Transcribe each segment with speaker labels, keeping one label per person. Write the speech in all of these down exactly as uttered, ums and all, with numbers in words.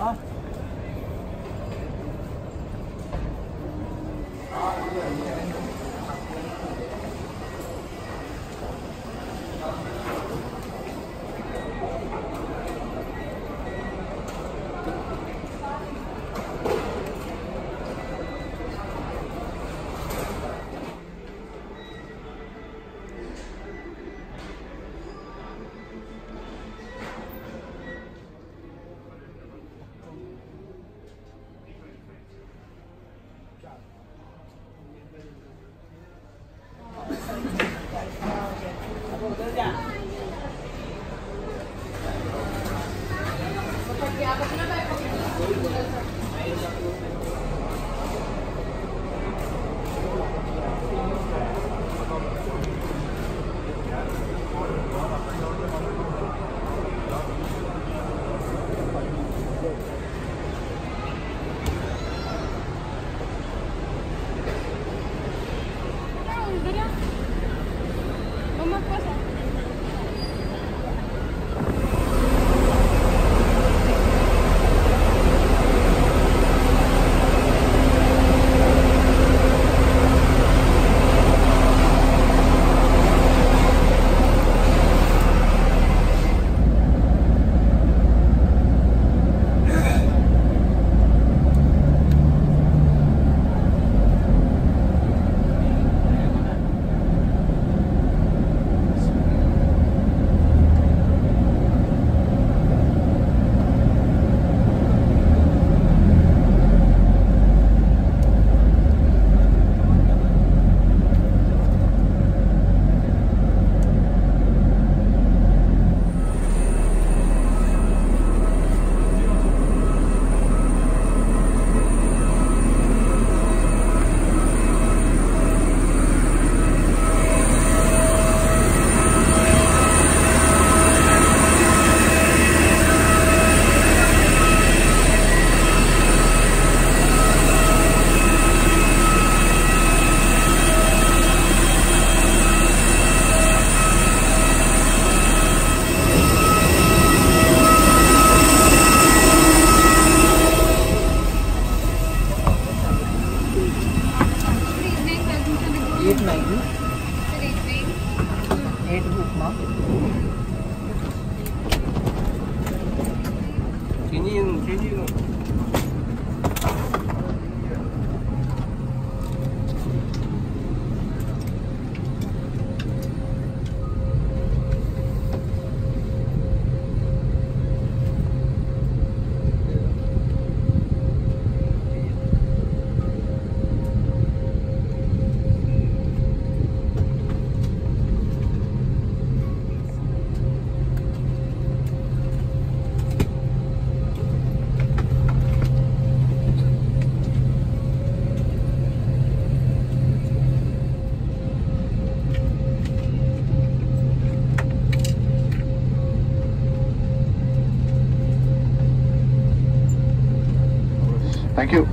Speaker 1: Thank you.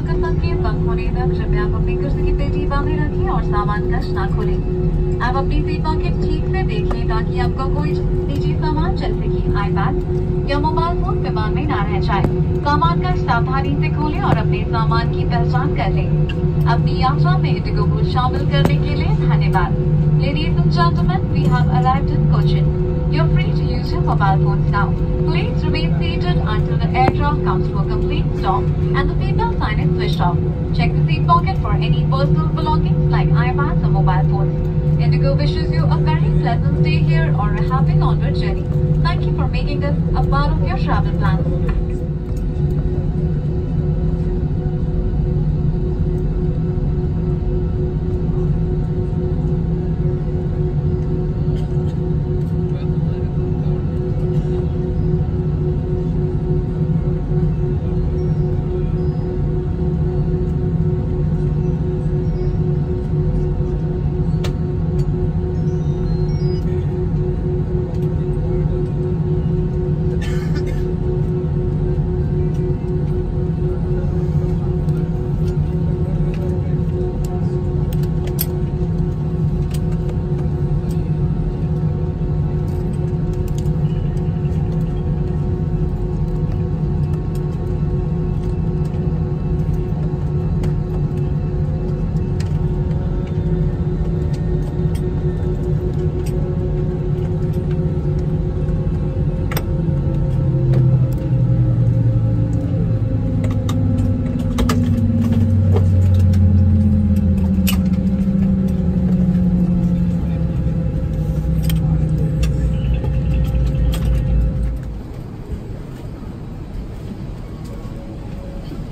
Speaker 1: का संकेत बंद होने तक कृपया आप अपनी कुर्सी की पेटी बांधे रखें और सामान कश ना खोलें। आप अपनी सीट पॉकेट ठीक से देखें ताकि आपका कोई निजी सामान जैसे कि आईपैड या मोबाइल फोन विमान में ना रह जाए। सामान कश सावधानी से खोलें और अपने सामान की पहचान कर लें। अपनी यात्रा में इंडिगो को शामिल करने के लिए धन्यवाद। Ladies and gentlemen, we have arrived in Cochin. You're free to use your mobile phones now. Please remain seated until the aircraft comes to a complete stop and the seatbelt sign is switched off. Check the seat pocket for any personal belongings like iPads or mobile phones. Indigo wishes you a very pleasant stay here or a happy onward journey. Thank you for making us a part of your travel plans.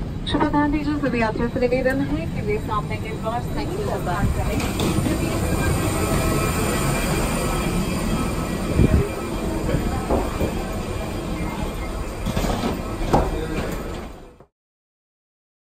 Speaker 1: शुभ सभी यात्रियों से निवेदन है कि वे सामने के द्वार से